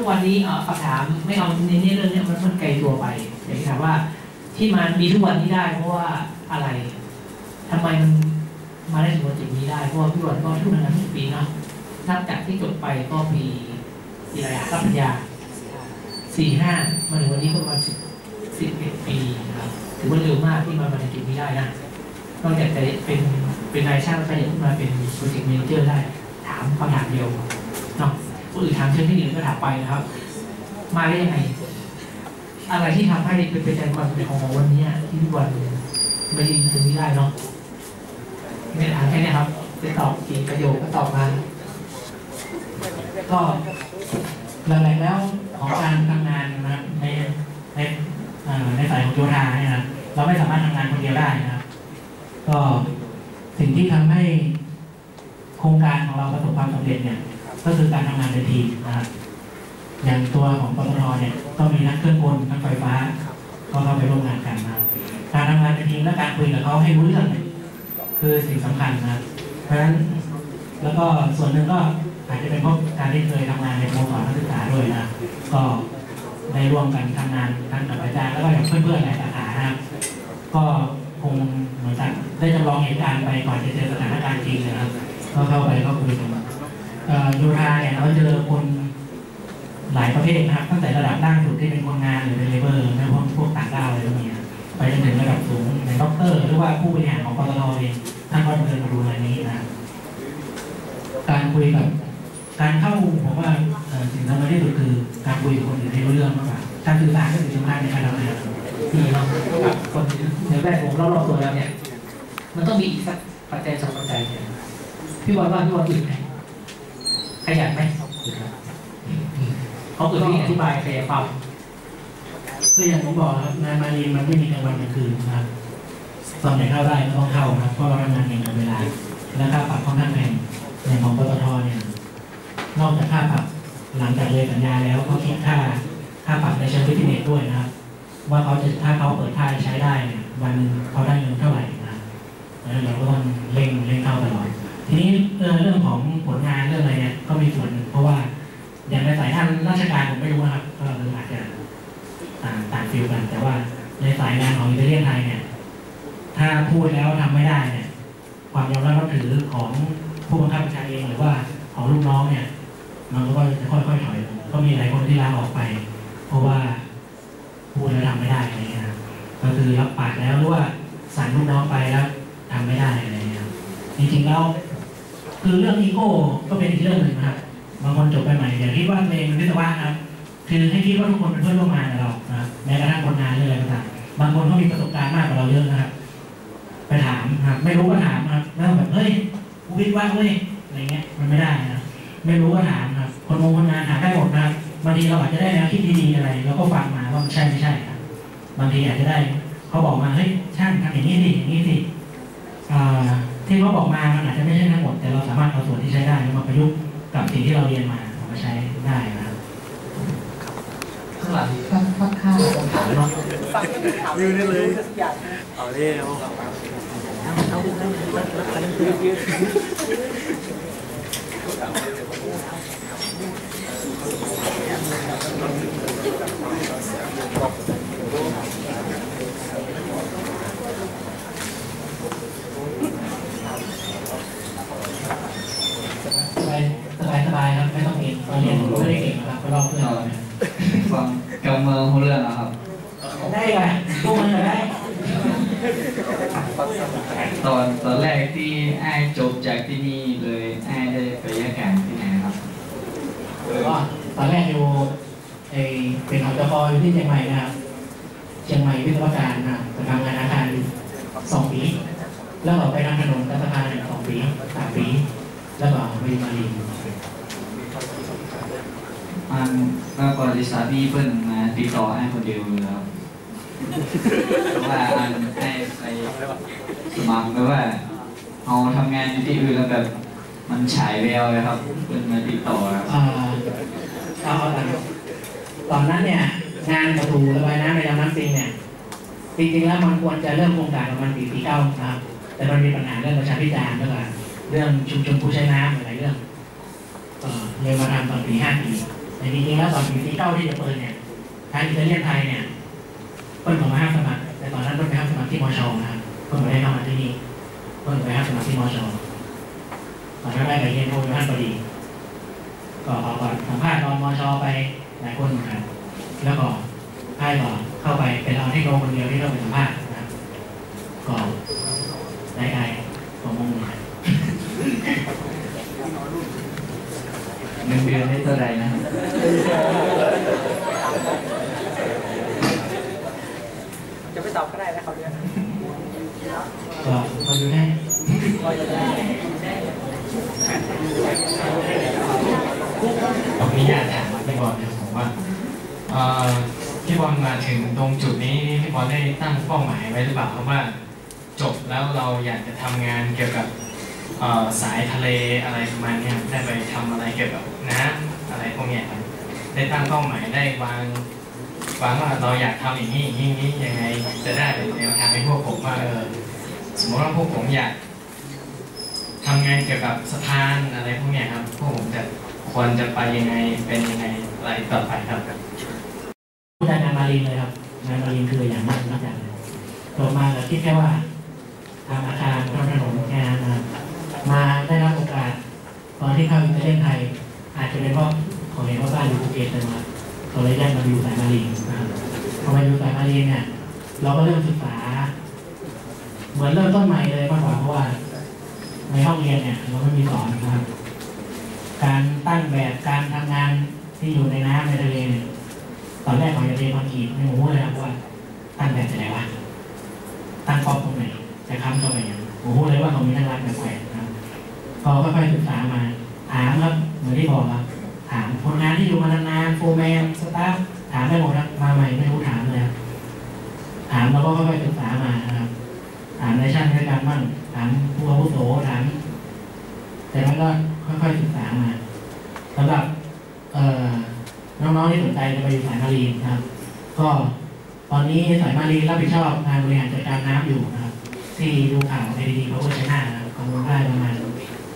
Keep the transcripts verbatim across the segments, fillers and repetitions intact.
กวันนี้คำถามไม่เอาในนี้เรื่องนี้มันมันไกลตัวไปอยากจะถามว่าที่มันมีทุกวันนี้ได้เพราะว่าอะไรทำไมมันมาได้ถึงโปรเจกต์นี้ได้เพราะว่าพี่วันก็ทุกงานทุกปีเนาะนับจากที่จบไปก็ปีปีอะไรรับปริญญาสี่ห้ามาถึงวันนี้ก็ประมาณสิบสิบเอ็ดปีนะครับถือว่าเร็วมากที่มามาถึงจุดนี้ได้นะนอกจากจะเป็นเป็นนายช่างแล้วก็ยังมาเป็นโปรเจกต์แมเนเจอร์ได้ถามคำถามเดียวเนาะคนอื่นถามเชิงที่หนึ่งก็ถามไปนะครับมาได้ยังไงอะไรที่ทำให้เป็นเป็นใจความเป็นของวันนี้ที่ทุกวันไม่ยิงถึงนี้ได้เนาะไม่ถามแค่นี้ครับจะตอบกี่ประโยคก็ตอบมาก็หลักๆแล้วของการทำงานนะครับในในในสายของโยธาเนี่ยนะเราไม่สามารถทำงานคนเดียวได้นะครับก็สิ่งที่ทำให้โครงการของเราประสบความสำเร็จเนี่ยก็คือการทำงานเป็นทีมนะครับอย่างตัวของปตทเนี่ยก็มีนักเครื่องกลนักไฟฟ้าก็เข้าไปร่วมงานกันนะครับการทำงานเป็นทีมและการคุยกับเขาให้รู้เรื่องเนี่ยคือสิ่งสำคัญนะครับเพราะฉะนั้นแล้วก็ส่วนหนึ่งก็อาจจะเป็นเพราะการที่เคยทำงานในสโมสรนักศึกษาด้วยนะก็ได้ร่วมกันทำงานทั้งกับอาจารย์แล้วก็กับเพื่อนๆหลายสาขานะครับก็คงเหมือนกันได้จำลองเหตุการณ์ไปก่อนจะเจอสถานการณ์จริงนะครับก็เข้าไปก็คุยกันโยธาเนี่ยเราเจอคนหลายประเภทนะครับตั้งแต่ระดับล่างสุดที่เป็นคนงานหรือเป็นเลเบอร์และพวกพวกต่างด้าวอะไรพวกนี้ไปจนถึงระดับสูงในด็อกเตอร์หรือว่าผู้บริหารของปตทเองท่านก็เดินมาดูในนี้นะการคุยกับการเข้าผมว่าสิ่งสำคัญที่สุดคือการคุยกับคนอื่นให้รู้เรื่องมากกว่าการสื่อสารก็เป็นสำคัญในการทำงานที่เรากับคนในแวดวงรอบๆตัวเราเนี่ยมันต้องมีอีกสักปัจจัยสองปัจจัยเนี่ยพี่วันว่าพี่วันอื่นไหมขยันไหมเขาอื่นที่อธิบายขยายความก็อย่างผมบอกครับงานมาเรียนมันไม่มีกลางวันกลางคืนนะครับตอนไหนเข้าได้ก็ต้องเข้าครับเพราะเราทำงานเองกับเวลาและค่าปรับค่อนข้างแพงอย่างของปตทเนี่ยนอกจากค่าปรับหลังจากเลยสัญญาแล้วเขาคิดค่าค่าปรับในเชิงวิทยาด้วยนะครับว่าเขาจะถ้าเขาเปิดท่าใช้ได้เนี่ยวันนึงเขาได้เงินเท่าไหร่นะแล้วเราก็ต้องเร่งเร่งเข้าตลอดทีนี้เรื่องของผลงานเรื่องอะไรเนี่ยก็มีส่วนเพราะว่าอย่างในสายงานราชการผมไม่รู้นะครับก็อาจจะต่างต่างฟิลกันแต่ว่าในสายงานของอิตาเลียนไทยเนี่ยถ้าพูดแล้วทำไม่ได้เนี่ยความยอมรับถือของผู้บังคับบัญชาเองหรือว่าของลูกน้องเนี่ยมันก็จะค่อยๆถอยก็มีหลายคนที่ลาออกไปเพราะว่าพูดแล้วทำไม่ได้อะไรเงี้ยก็คือรับปากแล้วหรือว่าสั่งลูกน้องไปแล้วทำไม่ได้อะไรเงี้ยจริงๆแล้วคือเรื่องอีโก้ก็เป็นอีกเรื่องหนึ่งนะครับบางคนจบไปใหม่อย่าคิดว่าตัวเองเป็นวิศวะครับคือให้คิดว่าทุกคนเป็นเพื่อนร่วมงานกับเรานะครับแม้กระทั่งคนงานหรืออะไรก็ตามบางคนเขามีประสบการณ์มากกว่าเราเยอะนะครับไปถามครับไม่รู้ก็ถามครับแล้วแบบเฮ้ยวิศวะเว้ยอะไรเงี้ยมันไม่ได้นะไม่รู้ก็ถามครับคนงงคนงานถามได้หมดนะครับบางทีเราอาจจะได้แนวคิดดีๆอะไรแล้วก็ฟังมาว่ามันใช่ไม่ใช่ครับบางทีอาจจะได้เขาบอกมาเฮ้ยช่างทำอย่างนี้สิอย่างนี้สิที่เขาบอกมามันอาจจะไม่ใช่ทั้งหมดแต่เราสามารถเอาส่วนที่ใช้ได้มาประยุกต์กับสิ่งที่เราเรียนมาเอามาใช้ได้นะครับข้างหลังฟังฟังข้าวคำถามเนาะยืนได้เลยเอาเร็วสบายสบายครับไม่ต้องเก่งเราเรียนไม่ได้เก่งนะครับก็รอบเพื่อนฟังกำเมืองหัวเรื่องนะครับได้ไหมพวกมันได้ตอนตอนแรกที่ไอ้จบจากที่นี่เลยไอ้ได้ไปยาการที่ไหนครับก็ตอนแรกอยู่ไอเป็นหอจกอยู่ที่เชียงใหม่นะครับเชียงใหม่วิศวการนะไปทำงานอาคารสองปีแล้วก็ไปทำถนนกับสะพานสองปีสามปีแล้วก็ไปมาลีมันก็บริษัทที่เพิ่นมาติดต่อไอ้คนเดียวเลยครับว่าอันไอ้ไปสมัครแล้วว่าเอาทำงานอยู่ที่อื่นแล้วแบบมันฉายแววเลยครับเพิ่นมาติดต่อครับเอาตอนนั้นเนี่ยงานประตูระบายน้ำในลำน้ำปิงเนี่ยจริงๆแล้วมันควรจะเริ่มโครงการประมาณปีปีเก้านะครับแต่มันมีปัญหาเรื่องประชาพิจารณ์แล้วก็เรื่องชุมชนผู้ใช้น้ำหลายเรื่องเลยมาทำตอนปีห้าปีในแต่จริงๆแล้วตอนปีเก้าที่จะเปิดเนี่ยทางอิตาเลียนไทยเนี่ยเพิ่นขอมาห้ามสมัครแต่ตอนนั้นเพิ่นไปห้ามสมัครที่มชนะครับเพิ่นไม่ได้เข้ามาที่นี่เพิ่นไปห้ามสมัครที่มชตอนนั้นได้ไปเรียนโทอยู่ท่านพอดีก็ขอก่อนสัมภาษณ์ตอนมชไปหลายคนเหมือนกันแล้วก็ให้ต่อเข้าไปเป็นเราที่โรงคนเดียวที่ต้องไปสัมภาษณ์นะครับก็ได้ไอ้ของมงคลเงินเดือนได้เท่าไหร่นะจะไม่ตอบก็ได้นะครับเนี่ยก็พออยู่ได้ขออนุญาตถามพี่บอลนะผมว่าพี่บอลมาถึงตรงจุดนี้พี่บอลได้ตั้งเป้าหมายไว้หรือเปล่าเพราะว่าจบแล้วเราอยากจะทำงานเกี่ยวกับสายทะเลอะไรประมาณนี้ได้ไปทำอะไรเกี่ยวกับน้ำอะไรพวกนี้ครับได้ตั้งเป้าหมายได้วางวางว่าเราอยากทำอย่างนี้อย่างนี้อย่างนี้ยังไงจะได้เป็นแนวทางให้พวกผมว่าเออสมมติว่าพวกผมอยากทำงานเกี่ยวกับสะพานอะไรพวกนี้ครับพวกผมจะควรจะไปยังไงเป็นยังไงอะไรต่อไปครับผู้จัดงานมารีนเลยครับงานมารีนคืออย่างมากนักอย่างจบมาแล้วคิดแค่ว่าทำอาคารทำถนนแค่นั้นนะครับมาได้รับโอกาสตอนที่เข้าอิตาเลียนไทยอาจจะเป็นเพราะขอเห็นว่าบ้านอยู่ภูเก็ตเลยมาเราเลยได้มาดูสายมารีนนะครับพอมาดูสายมารีนเนี่ยเราก็เริ่มศึกษาเหมือนเริ่มต้นใหม่เลยมากกว่าเพราะว่าในห้องเรียนเนี่ยเราไม่มีสอนนะครับการตั้งแบบการทำงานที่อยู่ในน้ำในทะเลเนี่ยตอนแรกของจะเรียนคอนกรีตไม่รู้เลยครับว่าตั้งแบบจะไหนวะตั้งกรอบตรงไหนจะค้ำเข้าไปอย่างผมรู้เลยว่าเขามีนักรักแบบแขวนนะครับพอค่อยๆศึกษามาถามครับเหมือนที่บอกครับถามคนงานที่อยู่มานานๆโฟร์แมนสตาฟถามได้หมดครับมาใหม่ไม่รู้ถามเลยครับถามเราก็ค่อยๆศึกษามานะครับถามในช่างด้วยกันบ้างถามผู้อาวุโสถามแต่มันก็ค่อยๆศึกษามาสำหรับน้องๆที่สนใจจะไปอยู่สายมารีนนะครับก็ตอนนี้สายมารีนรับผิดชอบงานบริหารจัดการน้ำอยู่นะครับที่ดูข่าวในดีเขาก็ใช้หน้านะครับคำนวณได้ประมาณ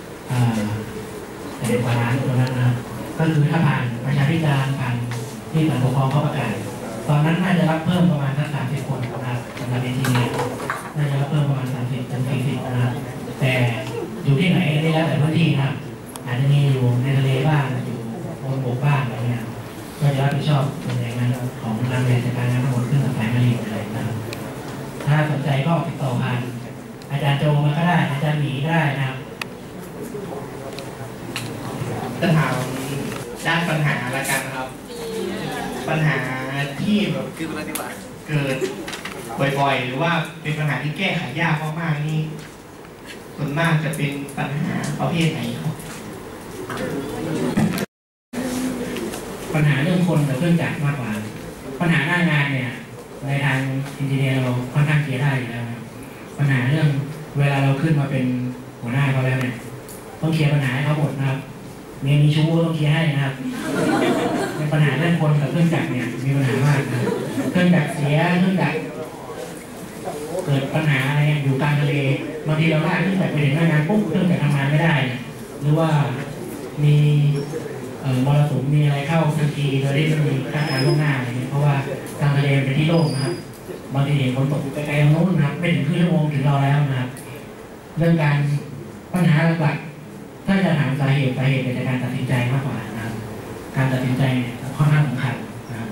แต่กว่าล้านตัวนั้นนะครับก็คือถ้าผ่านประชาธิปไตยผ่านที่ศาลปกครองเขาประกาศตอนนั้นน่าจะรับเพิ่มประมาณสักสามสิบคนนะครับสำหรับในทีนี้น่าจะรับเพิ่มประมาณสามสิบถึงสี่สิบนะครับแต่อยู่ที่ไหนได้แล้วแต่พื้นที่นะครับอาจจะมีอยู่ในทะเลบ้างอยู่บนบกบ้างอะไรเงี้ยก็จะรับผิดชอบส่วนใหญ่งานของงานบริหารจัดการน้ำทั้งหมดขึ้นกับสายมารีนอะไรนะครับถ้าสนใจก็ติดต่อผ่านอาจารย์โจมาก็ได้อาจารย์หมีก็ได้นะครับจะถามด้านปัญหาละกันนะครับปัญหาที่แบบเกิดบ่อยๆหรือว่าเป็นปัญหาที่แก้ไขยากมากๆนี่ส่วนมากจะเป็นปัญหาประเภทไหนครับปัญหาเรื่องคนกับเรื่องจักรมากกว่าปัญหาหน้างานเนี่ยในทางอินเจเนียร์เราค่อนข้างเคลียร์ได้อยู่แล้วครับปัญหาเรื่องเวลาเราขึ้นมาเป็นหัวหน้าเขาแล้วเนี่ยต้องเคลียร์ปัญหาให้เขาหมดนะครับเมียมีชู้ต้องเคลียร์ให้นะครับในปัญหาเรื่องคนกับเครื่องจักรเนี่ยมีปัญหามากนะเครื่องจักรเสียเครื่องจักรเกิดปัญหาอะไรอยู่กลางทะเลบางทีเราลากเครื่องจักรไปถึงหน้างานปุ๊บเครื่องจักรทำงานไม่ได้หรือว่ามีมรสุมมีอะไรเข้าทันทีโดยที่ไม่มีการการล่วงหน้าอะไรเงี้ยเพราะว่าทางทะเลเป็นที่โล่งนะครับบางทีเห็นฝนตกไกลๆตรงโน้นนะครับไม่ถึงครึ่งชั่วโมงถึงเราแล้วนะครับเรื่องการปัญหาหลักๆถ้าจะถามสาเหตุสาเหตุเป็นการตัดสินใจมากกว่านะครับการตัดสินใจเนี่ยค่อนข้างสำคัญนะครับ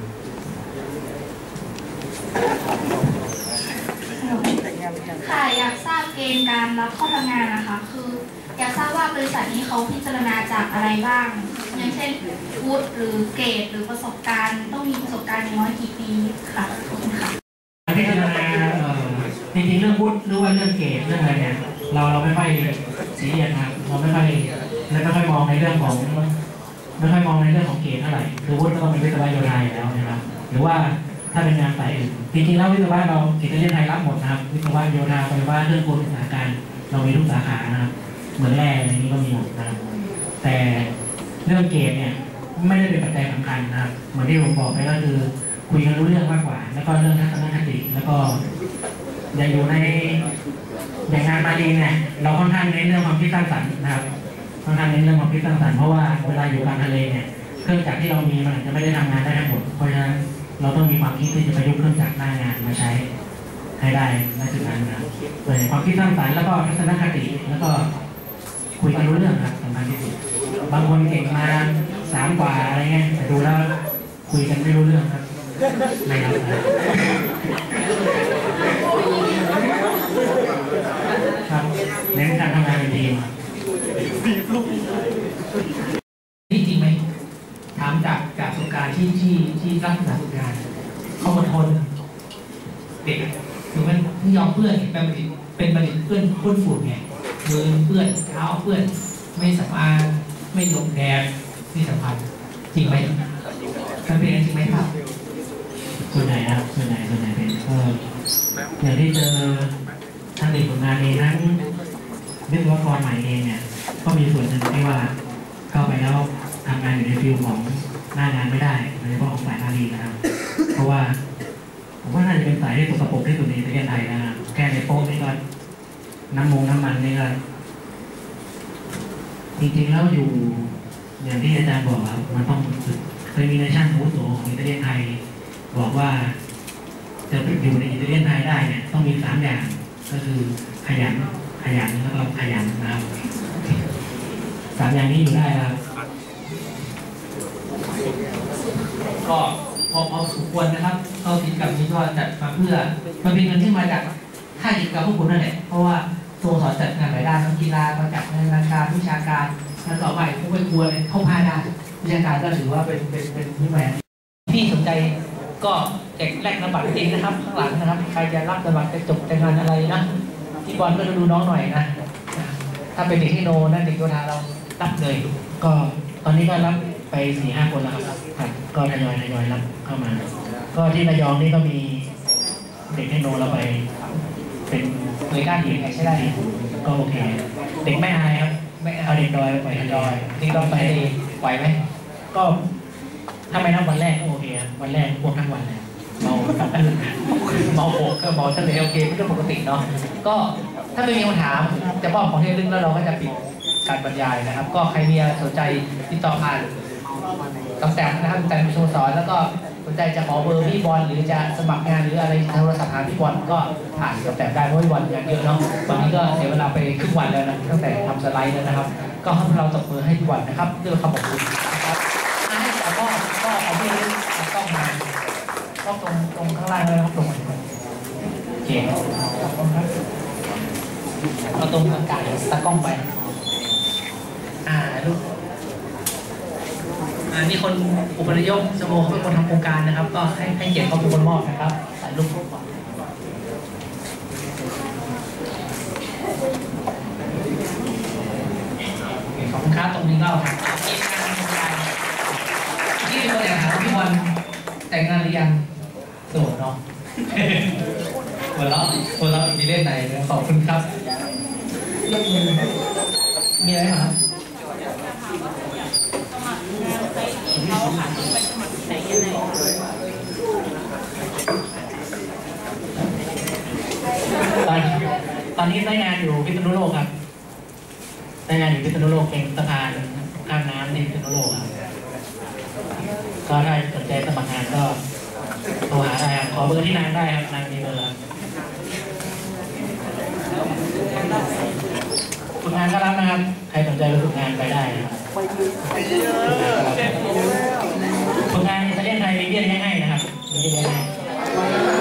ค่ะอยากทราบเกณฑ์การรับเข้าทำงานนะคะคืออยากทราบว่าบริษัทนี้เขาพิจารณาจากอะไรบ้างอย่างเช่นวุฒิหรือเกรดหรือประสบการณ์ต้องมีประสบการณ์อย่างน้อยกี่ปีค่ะขอบคุณค่ะพิจารณาจริงๆเรื่องวุฒิหรือว่าเรื่องเกรดเรื่องอะไรเนี่ยเราเราไม่ค่อยซีเรียสนะครับเราไม่ค่อยไม่ค่อยมองในเรื่องของไม่ค่อยมองในเรื่องของเกรดเท่าไหร่คือวุฒิก็ต้องเป็นวิศวะโยธาอยู่แล้วนะครับหรือว่าถ้าเป็นงานสายอื่นจริงๆแล้ววิศวะเราอิตาเลียนไทยรับหมดนะครับวิศวะโยธาไฟฟ้าเครื่องกลอุตสาหการเรามีทุกสาขานะครับเหมือนแร่อะไรนี้ก็มีหมดนะครับแต่เรื่องเกรดเนี่ยไม่ได้เป็นปัจจัยสำคัญนะครับเหมือนที่ผมบอกไปก็คือคุยกันรู้เรื่องมากกว่าแล้วก็เรื่องทัศนคติแล้วก็อย่างอยู่ในอย่างงานมารีเนี่ยเราค่อนข้างเน้นเรื่องความคิดสร้างสรรค์นะครับค่อนข้างเน้นเรื่องความคิดสร้างสรรค์เพราะว่าเวลาอยู่กลางทะเลเนี่ยเครื่องจักรที่เรามีมันอาจจะไม่ได้ทำงานได้ทั้งหมดเพราะฉะนั้นเราต้องมีความคิดที่จะประยุกต์เครื่องจักรหน้างานมาใช้ให้ได้ในจุดนั้นนะโดยความคิดสร้างสรรค์แล้วก็ทัศนคติแล้วก็คุยกันรู้เรื่องครับสำคัญที่สุดบางคนเก่งมาสามกว่าอะไรเงี้ยแต่ดูแล้วคุยกันไม่รู้เรื่องครับไม่ครับครับเน้นการทำงานเป็นทีมนี่จริงไหมถามจากจากประสบการณ์ที่ที่ที่รับประสบการณ์เขาอดทนเด็กถึงมันที่ยอมเพื่อนเป็นบัณฑิตเป็นบัณฑิตเพื่อนเพื่อนฝุ่นไงมือเพื่อนเท้าเพื่อนไม่สำอางไม่หลบแดดที่สำคัญจริงไหมมันเป็นจริงไหมครับส่วนใหญ่ครับส่วนใหญ่ส่วนใหญ่เป็นก็อย่างที่เจอทั้งเด็กฝึกงานเองทั้งวิศวกรใหม่เองเนี่ยก็มีส่วนหนึ่งที่ว่าเข้าไปแล้วทำงานอยู่ในฟิลของหน้างานไม่ได้โดยเฉพาะของสายอารีนะครับเพราะว่าผมว่าน่าจะเป็นสายที่ตกกระปรกที่สุดในประเทศไทยนะครับแค่ในโป๊ะนี่ก็น้ำมงน้ำมันนี่ก็จริงๆแล้วอยู่อย่างที่อาจารย์บอกครับมันต้องเคยมีในช่างอาวุโสของอิตาเลียนไทยบอกว่าจะอยู่ในอิตาเลียนไทยได้เนี่ยต้องมีสามอย่างก็คือขยันขยันแล้วก็ขยันนะครับสามอย่างนี้อยู่ได้ครับก็พอพอสมควรนะครับก็กิจกรรมนี้ก็จัดมาเพื่อมันเป็นเงินที่มาจากค่ากิจกรรมพวกคุณนั่นแหละเพราะว่าสโมสรจัดงานหลายด้านทั้งกีฬาประจัดงานราชการวิชาการแล้วต่อไปพวกไปครัวเลยเข้าพาได้วิชาการก็ถือว่าเป็นเป็นเป็นที่แหวนพี่สนใจก็แจกแลกธนบัตรเองนะครับข้างหลังนะครับใครจะรับธนบัตรจะจบแต่งานอะไรนะที่บอลก็ดูน้องหน่อยนะถ้าเป็นเด็กที่โนนั่นเด็กโยธาเรารับเลยก็ตอนนี้ก็รับไปสี่ห้าคนแล้วครับก็ทยอยทยอยรับเข้ามาก็ที่ระยองนี่ก็มีเด็กเทคโนเราไปเป็นหน่วยการเอกใช่ได้ก็โอเคเด็กไม่อายครับไม่เอาเด็กดอยไปเด็กดอยเด็กดอยไปไหวไหมก็ถ้าไม่นับวันแรกก็โอเควันแรกพวกทั้งวันเลยเมาตั้งแต่เมาโบกก็เมาทะเลโอเคไม่ต้องปกติเนาะก็ถ้าไม่มีคำถามจะมอบของที่ระลึกแล้วเราก็จะปิดการบรรยายนะครับก็ใครมีสนใจติดต่อผ่านตั้งแต่นะครับแต่สโมสรแล้วก็สนใจจะขอเบอร์พี่บอลหรือจะสมัครงานหรืออะไรโทรศัพท์หาพี่บอลก็ผ่านตั้งแต่ได้เพราะพี่บอลงานเยอะเนาะวันนี้ก็เสียเวลาไปครึ่งวันแล้วนะตั้งแต่ทำสไลด์แล้วนะครับก็ให้เราตบมือให้พี่บอลนะครับด้วยคำขอบคุณนะครับให้แต่ก็ก็เอาเพื่อนต้องมาก็ตรงตรงข้างล่างเลยครับตรงเก่งเอาตรงกลางตะกล้องไปอ่าลูกอ่านี่คนอุปนายกสโมเป็นคนทำโครงการนะครับก็ให้ให้เกียรติเขาเป็นคนมอบนะครับถ่ายรูปก่อนขอบคุณครับตรงนี้ก็ถามที่งานโครงการที่มีคนอยากถามพี่บอลแต่งงานหรือยังโสดเนาะหัวเราะหัวเราะมีเล่นไหนขอบคุณครับมีอะไรครับตอนตอนนี้ได้งานอยู่พิษณุโลกครับได้งานอยู่พิษณุโลกเองสะพานข้ามน้ำในพิษณุโลกครับก็ถ้าสนใจสมัครงานก็โทรหาได้ครับขอเบอร์ที่นางได้ครับนางมีเบอร์ฝึกงานก็รับนะครับใครสนใจไปฝึกงานไปได้นะครับฝึกงานอิตาเลียนไทยมีเรียนง่ายๆนะครับมีเรียนง่าย